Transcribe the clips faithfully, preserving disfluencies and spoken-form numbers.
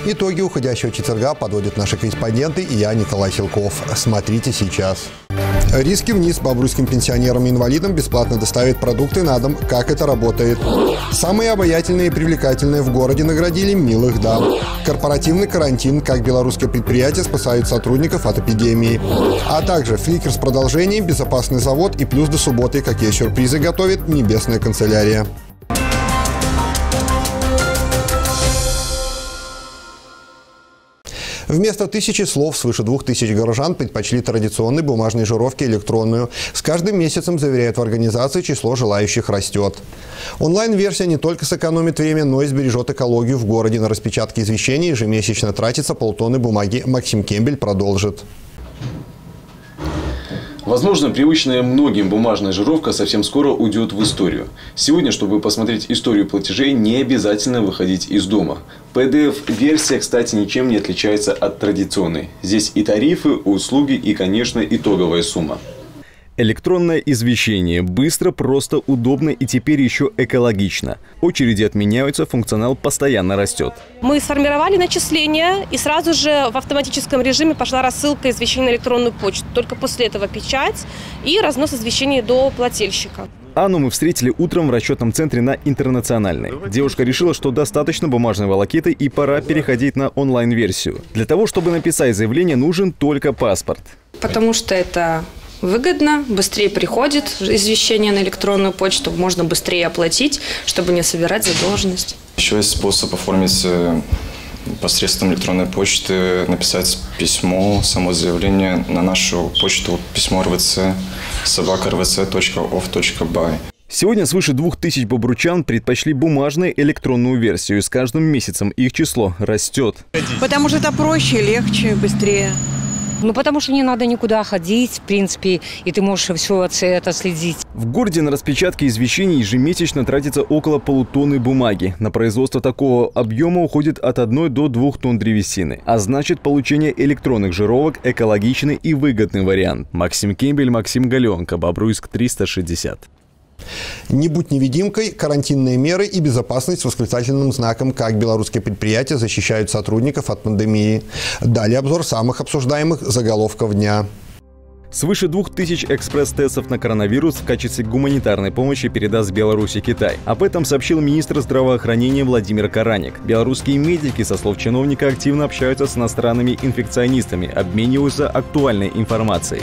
Итоги уходящего четверга подводят наши корреспонденты и я, Николай Силков. Смотрите сейчас. Риски вниз. Бобруйским пенсионерам и инвалидам бесплатно доставят продукты на дом. Как это работает? Самые обаятельные и привлекательные в городе наградили милых дам. Корпоративный карантин. Как белорусские предприятия спасают сотрудников от эпидемии. А также фликер с продолжением, безопасный завод и плюс до субботы. Какие сюрпризы готовит Небесная канцелярия. Вместо тысячи слов свыше двух тысяч горожан предпочли традиционной бумажной жировки электронную. С каждым месяцем, заверяют в организации, число желающих растет. Онлайн-версия не только сэкономит время, но и сбережет экологию. В городе на распечатке извещений ежемесячно тратится полтонны бумаги. Максим Кембель продолжит. Возможно, привычная многим бумажная жировка совсем скоро уйдет в историю. Сегодня, чтобы посмотреть историю платежей, не обязательно выходить из дома. пи ди эф-версия, кстати, ничем не отличается от традиционной. Здесь и тарифы, услуги, и, конечно, итоговая сумма. Электронное извещение. Быстро, просто, удобно и теперь еще экологично. Очереди отменяются, функционал постоянно растет. Мы сформировали начисления, и сразу же в автоматическом режиме пошла рассылка извещений на электронную почту. Только после этого печать и разнос извещений до плательщика. Анну мы встретили утром в расчетном центре на Интернациональной. Девушка решила, что достаточно бумажной волокиты и пора переходить на онлайн-версию. Для того, чтобы написать заявление, нужен только паспорт. Потому что это выгодно, быстрее приходит извещение на электронную почту, можно быстрее оплатить, чтобы не собирать задолженность. Еще есть способ оформить посредством электронной почты, написать письмо, само заявление на нашу почту письмо эр вэ цэ собака эр вэ цэ точка оф точка бай. Сегодня свыше двух тысяч бобручан предпочли бумажную электронную версию. И с каждым месяцем их число растет. Потому что это проще, легче, быстрее. Ну, потому что не надо никуда ходить, в принципе, и ты можешь все это следить. В городе на распечатке извещений ежемесячно тратится около полутонны бумаги. На производство такого объема уходит от одной до двух тонн древесины. А значит, получение электронных жировок – экологичный и выгодный вариант. Максим Кембель, Максим Галенко, Бобруйск, триста шестьдесят. Не будь невидимкой, карантинные меры и безопасность с восклицательным знаком. Как белорусские предприятия защищают сотрудников от пандемии. Далее обзор самых обсуждаемых заголовков дня. Свыше двух тысяч экспресс-тестов на коронавирус в качестве гуманитарной помощи передаст Беларусь и Китай. Об этом сообщил министр здравоохранения Владимир Караник. Белорусские медики, со слов чиновника, активно общаются с иностранными инфекционистами, обмениваются актуальной информацией.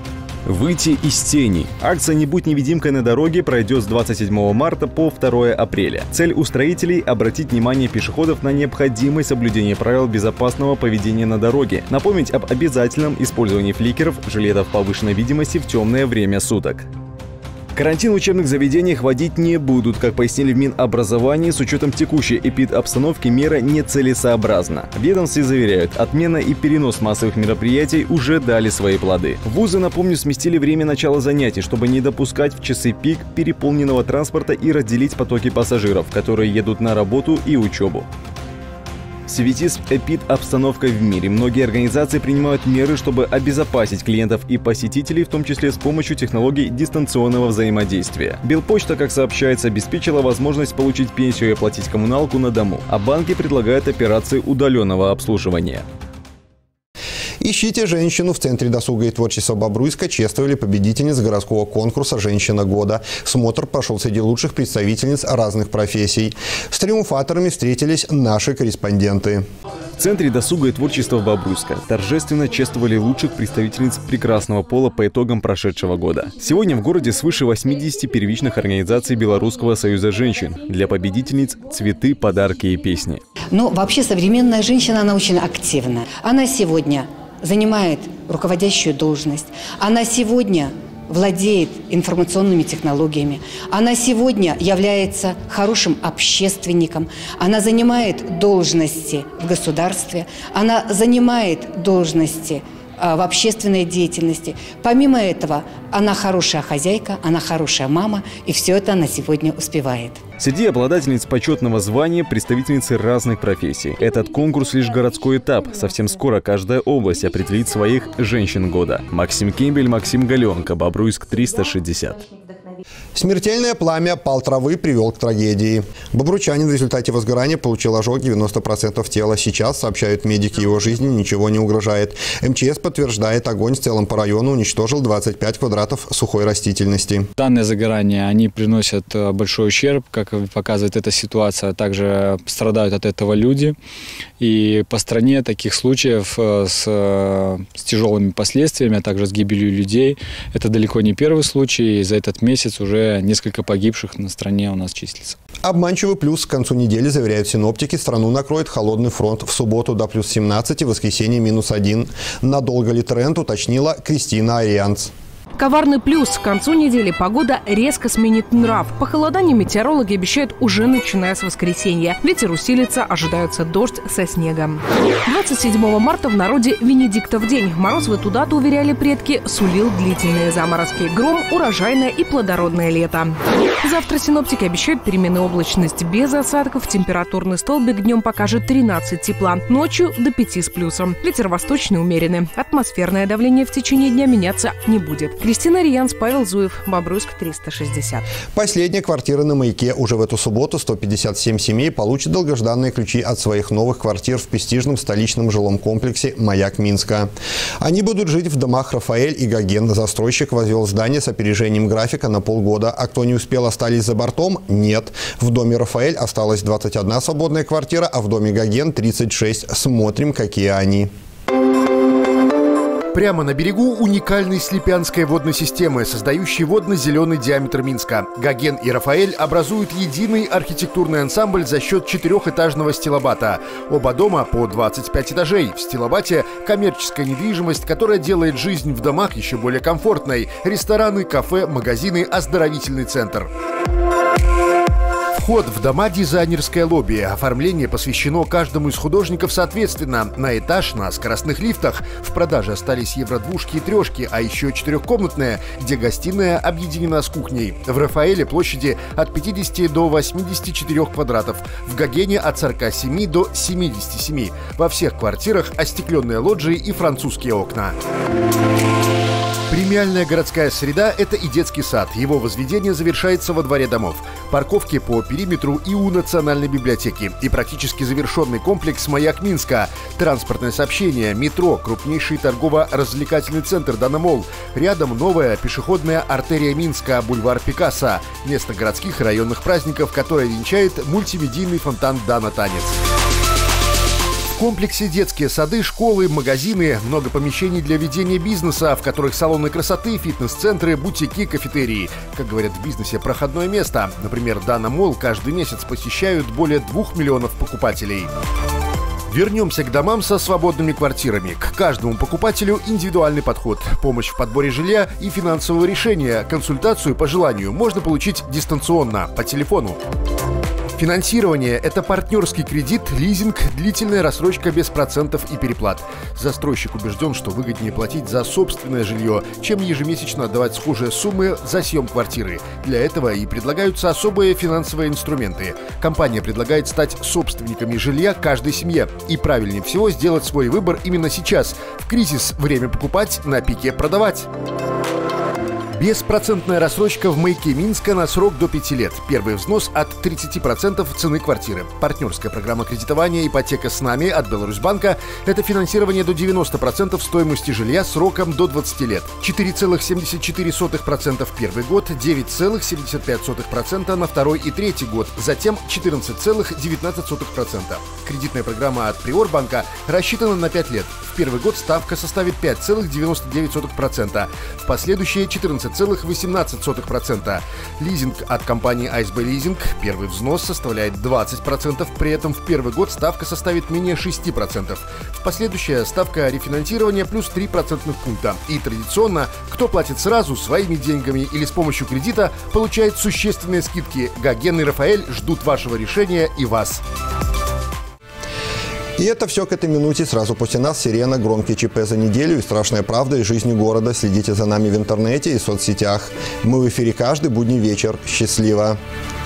Выйти из тени. Акция «Не будь невидимкой на дороге» пройдет с двадцать седьмого марта по второе апреля. Цель устроителей – обратить внимание пешеходов на необходимость соблюдения правил безопасного поведения на дороге, напомнить об обязательном использовании фликеров, жилетов повышенной видимости в темное время суток. Карантин в учебных заведениях вводить не будут. Как пояснили в Минобразовании, с учетом текущей эпидобстановки мера нецелесообразна. В ведомстве заверяют, отмена и перенос массовых мероприятий уже дали свои плоды. Вузы, напомню, сместили время начала занятий, чтобы не допускать в часы пик переполненного транспорта и разделить потоки пассажиров, которые едут на работу и учебу. В связи с эпид-обстановкой в мире многие организации принимают меры, чтобы обезопасить клиентов и посетителей, в том числе с помощью технологий дистанционного взаимодействия. Белпочта, как сообщается, обеспечила возможность получить пенсию и оплатить коммуналку на дому, а банки предлагают операции удаленного обслуживания. Ищите женщину. В Центре досуга и творчества Бобруйска чествовали победительниц городского конкурса «Женщина года». Смотр прошел среди лучших представительниц разных профессий. С триумфаторами встретились наши корреспонденты. В Центре досуга и творчества Бобруйска торжественно чествовали лучших представительниц прекрасного пола по итогам прошедшего года. Сегодня в городе свыше восьмидесяти первичных организаций Белорусского союза женщин. Для победительниц цветы, подарки и песни. Ну, вообще современная женщина, она очень активна. Она сегодня занимает руководящую должность. Она сегодня владеет информационными технологиями. Она сегодня является хорошим общественником. Она занимает должности в государстве. Она занимает должности в общественной деятельности. Помимо этого, она хорошая хозяйка, она хорошая мама, и все это она сегодня успевает. Среди обладательниц почетного звания представительницы разных профессий. Этот конкурс лишь городской этап. Совсем скоро каждая область определит своих женщин года. Максим Кембель, Максим Галенко, Бобруйск, триста шестьдесят. Смертельное пламя пал травы привел к трагедии. Бобручанин в результате возгорания получил ожог девяносто процентов тела. Сейчас, сообщают медики, его жизни ничего не угрожает. эм че эс подтверждает, огонь в целом по району уничтожил двадцать пять квадратов сухой растительности. Данные загорания, они приносят большой ущерб, как показывает эта ситуация. Также страдают от этого люди. И по стране таких случаев с, с тяжелыми последствиями, а также с гибелью людей, это далеко не первый случай. И за этот месяц уже несколько погибших на стране у нас числится. Обманчивый плюс. К концу недели, заверяют синоптики, страну накроет холодный фронт. В субботу до плюс семнадцати, в воскресенье минус один. Надолго ли тренд, уточнила Кристина Арианц. Коварный плюс. К концу недели погода резко сменит нрав. Похолодание метеорологи обещают уже начиная с воскресенья. Ветер усилится, ожидается дождь со снегом. двадцать седьмого марта в народе Венедиктов день. Мороз в эту дату, уверяли предки, сулил длительные заморозки. Гром, урожайное и плодородное лето. Завтра синоптики обещают перемены облачности без осадков. Температурный столбик днем покажет тринадцать тепла. Ночью до пяти с плюсом. Ветер восточный умеренный. Атмосферное давление в течение дня меняться не будет. Кристина Арианц, Павел Зуев, Бобруйск, триста шестьдесят. Последняя квартира на Маяке. Уже в эту субботу сто пятьдесят семь семей получат долгожданные ключи от своих новых квартир в престижном столичном жилом комплексе «Маяк Минска». Они будут жить в домах «Рафаэль» и «Гоген». Застройщик возвел здание с опережением графика на полгода. А кто не успел, остались за бортом? Нет. В доме «Рафаэль» осталась двадцать одна свободная квартира, а в доме «Гоген» тридцать шесть. Смотрим, какие они. Прямо на берегу уникальной слепянской водной системы, создающей водно-зеленый диаметр Минска. Гоген и Рафаэль образуют единый архитектурный ансамбль за счет четырехэтажного стилобата. Оба дома по двадцать пять этажей. В стилобате коммерческая недвижимость, которая делает жизнь в домах еще более комфортной. Рестораны, кафе, магазины, оздоровительный центр. Вход в дома – дизайнерское лобби. Оформление посвящено каждому из художников соответственно. На этаж на скоростных лифтах. В продаже остались евродвушки и трешки, а еще четырехкомнатная, где гостиная объединена с кухней. В Рафаэле площади от пятидесяти до восьмидесяти четырёх квадратов. В Гогене от сорока семи до семидесяти семи. Во всех квартирах остекленные лоджии и французские окна. Премиальная городская среда – это и детский сад. Его возведение завершается во дворе домов. Парковки по периметру и у Национальной библиотеки. И практически завершенный комплекс «Маяк Минска». Транспортное сообщение, метро, крупнейший торгово-развлекательный центр «Данамол». Рядом новая пешеходная артерия Минска, бульвар Пикассо. Место городских и районных праздников, которое венчает мультимедийный фонтан «Дана Танец». В комплексе детские сады, школы, магазины, много помещений для ведения бизнеса, в которых салоны красоты, фитнес-центры, бутики, кафетерии. Как говорят в бизнесе, проходное место. Например, Данамол каждый месяц посещают более двух миллионов покупателей. Вернемся к домам со свободными квартирами. К каждому покупателю индивидуальный подход. Помощь в подборе жилья и финансового решения. Консультацию по желанию можно получить дистанционно, по телефону. Финансирование – это партнерский кредит, лизинг, длительная рассрочка без процентов и переплат. Застройщик убежден, что выгоднее платить за собственное жилье, чем ежемесячно отдавать схожие суммы за съем квартиры. Для этого и предлагаются особые финансовые инструменты. Компания предлагает стать собственниками жилья каждой семье. И правильнее всего сделать свой выбор именно сейчас. В кризис время покупать, на пике продавать. Беспроцентная рассрочка в Маяке Минска на срок до пяти лет. Первый взнос от тридцати процентов цены квартиры. Партнерская программа кредитования «Ипотека с нами» от Беларусьбанка – это финансирование до девяноста процентов стоимости жилья сроком до двадцати лет. четыре целых семьдесят четыре сотых процента в первый год, девять целых семьдесят пять сотых процента на второй и третий год, затем четырнадцать целых девятнадцать сотых процента. Кредитная программа от Приорбанка рассчитана на пять лет. В первый год ставка составит пять целых девяносто девять сотых процента, в последующие четырнадцать целых восемнадцать сотых процента. Лизинг от компании эй эс бэ Leasing. Первый взнос составляет двадцать процентов, при этом в первый год ставка составит менее шести процентов. В последующая ставка рефинансирования плюс три процентных пункта. И традиционно, кто платит сразу своими деньгами или с помощью кредита, получает существенные скидки. Гоген и Рафаэль ждут вашего решения и вас. И это все к этой минуте. Сразу после нас «Сирена», громкие ЧП за неделю и страшная правда из жизни города. Следите за нами в интернете и соцсетях. Мы в эфире каждый будний вечер. Счастливо!